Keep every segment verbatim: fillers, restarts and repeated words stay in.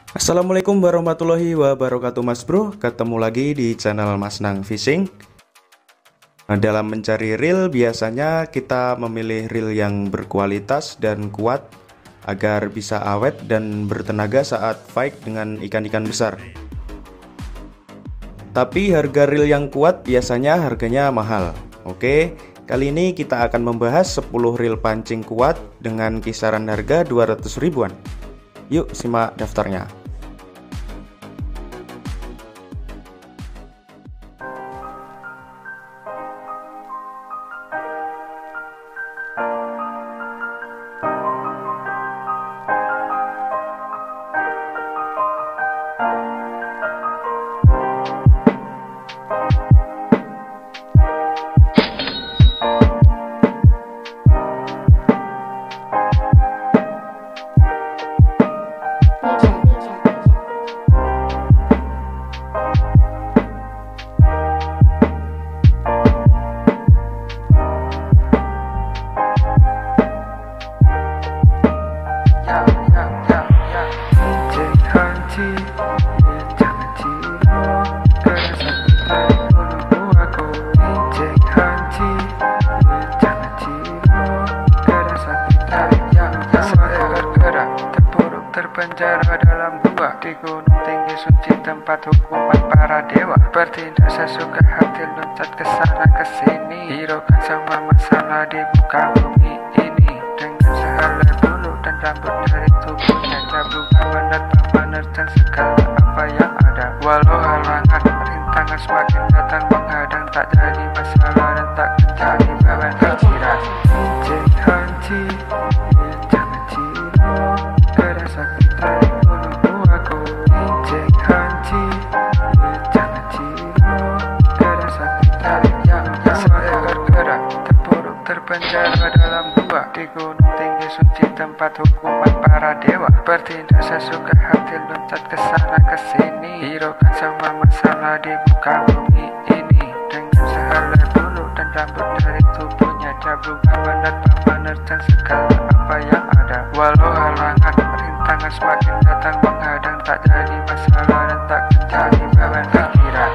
Assalamualaikum warahmatullahi wabarakatuh Mas Bro. Ketemu lagi di channel Mas Nang Fishing. Nah, dalam mencari reel biasanya kita memilih reel yang berkualitas dan kuat agar bisa awet dan bertenaga saat fight dengan ikan-ikan besar. Tapi harga reel yang kuat biasanya harganya mahal. Oke, kali ini kita akan membahas sepuluh reel pancing kuat dengan kisaran harga dua ratus ribuan. Yuk simak daftarnya. Terpenjara dalam gua di gunung tinggi suci tempat hukuman para dewa. Bertindak sesuka hati, loncat ke sana ke sini, hiraukan semua masalah di muka bumi ini dengan sehelai bulu dan rambut dari tubuhnya. Cablukan menerpa menerjang segala apa yang ada. Walau halangan rintangan semakin datang menghadang, tak jadi masalah dan tak menjadi beban pikiran. Injek hanci jangan ciro kerasa kita menunggu aku. Injek hanci jangan ciro kerasa kita yang saya bergerak terpuruk terpenjara dalam gua di gunung tinggi suci tempat hukuman para dewa. Bertindak sesuka hati, loncat ke sana ke sini, hiraukan semua masalah di muka bumi ini dengan sehelai bulu dan rambut dari tubuhnya. Cablukan menerpa menerjang segala apa yang ada. Walau halangan rintangan semakin datang menghadang, tak jadi masalah dan tak menjadi beban pikiran.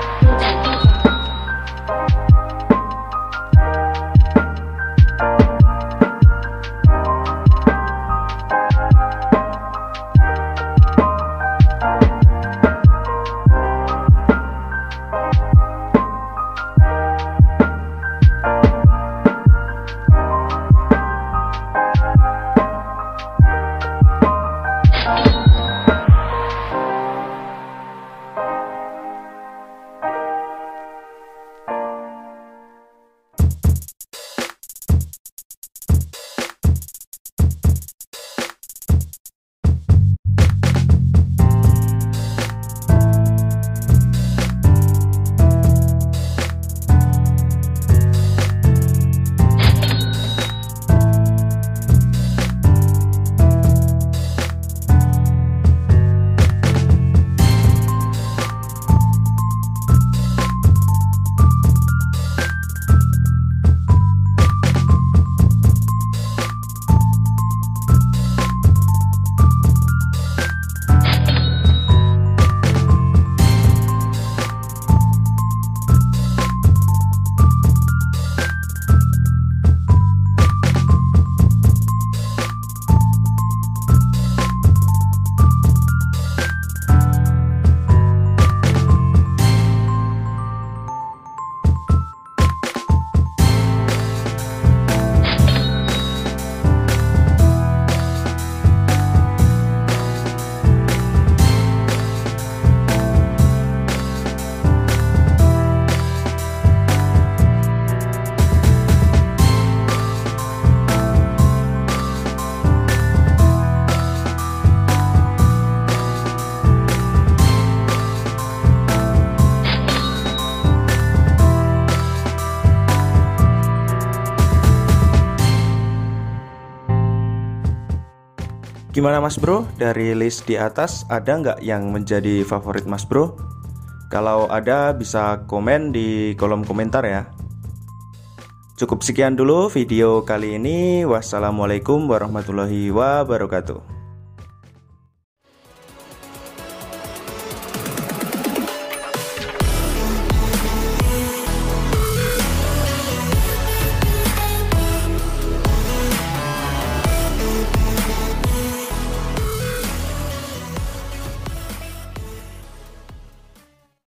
Gimana Mas Bro? Dari list di atas ada nggak yang menjadi favorit Mas Bro? Kalau ada bisa komen di kolom komentar ya. Cukup sekian dulu video kali ini. Wassalamualaikum warahmatullahi wabarakatuh.